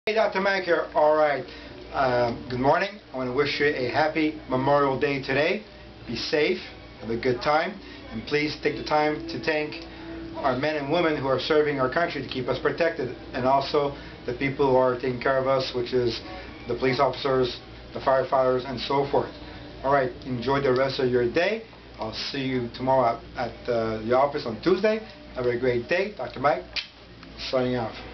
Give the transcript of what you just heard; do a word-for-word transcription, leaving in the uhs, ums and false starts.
Hey, Doctor Mike here. All right. Um, good morning. I want to wish you a happy Memorial Day today. Be safe, have a good time, and please take the time to thank our men and women who are serving our country to keep us protected, and also the people who are taking care of us, which is the police officers, the firefighters, and so forth. All right. Enjoy the rest of your day. I'll see you tomorrow at, at uh, the office on Tuesday. Have a great day. Doctor Mike, signing off.